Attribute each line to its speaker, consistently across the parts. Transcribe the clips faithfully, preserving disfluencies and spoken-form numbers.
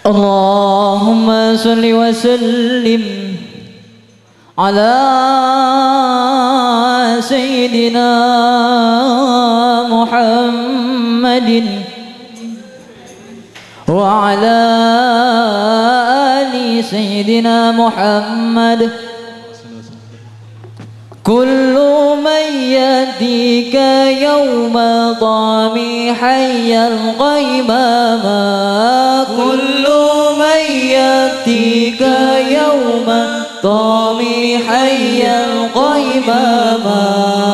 Speaker 1: Allahumma salli wa sallim ala sayyidina Muhammadin wa ala ali sayyidina Muhammad. Kullu man yatika yawma tami hayyal qaimama. Kullu man yatika yawma tami hayyal qaimama.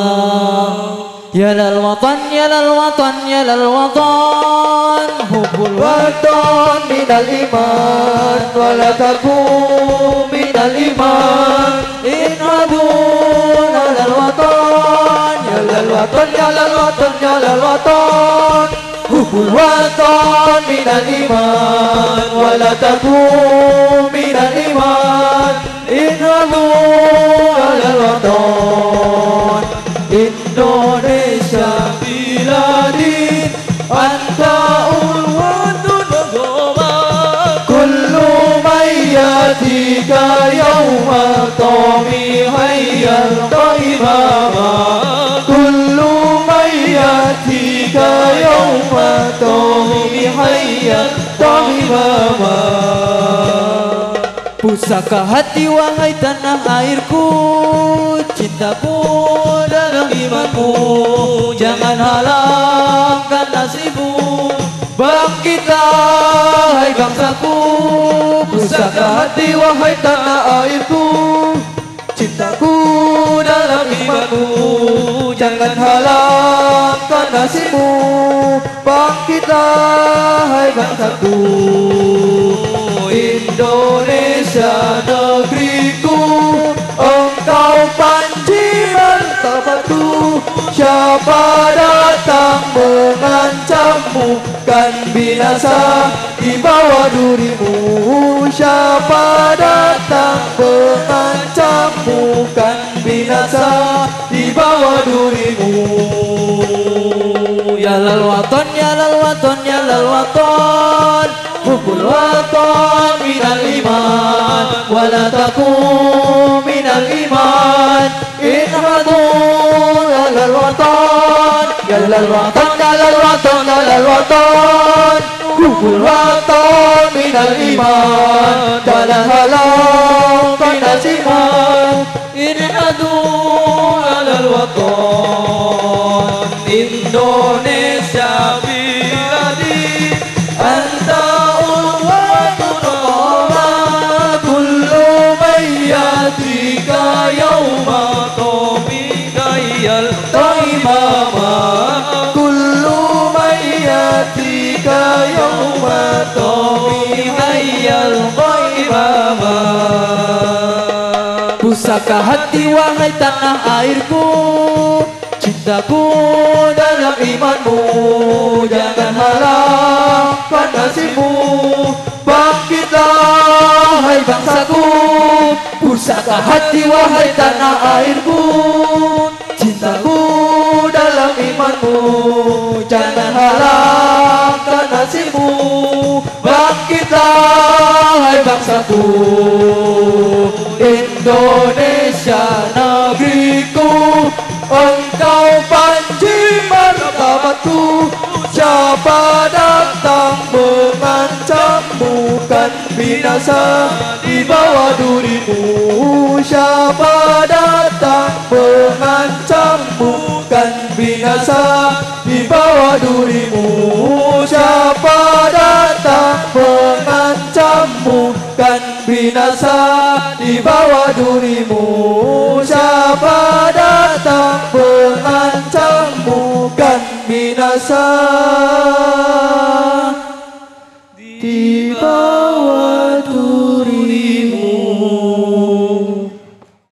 Speaker 1: Ya lal watan ya lal watan ya lal watan, hubbul watan minal iman wala takun minal iman. Inhadun alal watan ya lal watan ya lal watan ya lal watan, hubbul watan minal iman wala takun minal iman. Inhadun alal watan. Indonesia biladi anta ulwadun goma. Kullu mayyatika yawma tami hayyal qaimama. Kullu mayyatika yawma tami hayyal qaimama. Pusaka hati wahai tanah airku, cintaku dalam imanmu, jangan halangkan nasibmu. Bangkitlah hai bangsaku, pusaka hati wahai tanah airku, cintaku dalam imanmu, jangan halangkan nasibmu. Bangkitlah hai bangsaku. Indonesia negeriku, engkau panji martabatku. Siapa datang mengancammu, kan binasa di bawah durimu. Siapa datang mengancammu, kan binasa di bawah durimu. Ya lal watan ya lal watan ya lal watan, hubbul watan minal iman wala takun minal iman. Inhadun alal watan ya lal watan ya lal watan ya lal watan, hubbul watan minal iman wala halangkan nasibmu. Inhadun alal watan. Indonesia biladi anta ulwadun goma. Kullu mayyatika yawma tami hayyal qaimama. Kullu mayyatika yawma tami hayyal qaimama. Pusaka hati wahai tanah airku, cintaku dalam imanmu, jangan halangkan nasibmu. Bangkitlah hai bangsaku, pusaka hati wahai tanah airku, cintaku dalam imanmu, jangan halangkan nasibmu. Bangkitlah hai bangsaku. Indonesia negeriku, engkau panji martabatku. Siapa datang mengancammu, kan binasa di bawah durimu. Siapa datang mengancammu, kan binasa di bawah durimu. Siapa datang mengancammu, kan binasa di bawah durimu. Siapa datang mengancammu, kan binasa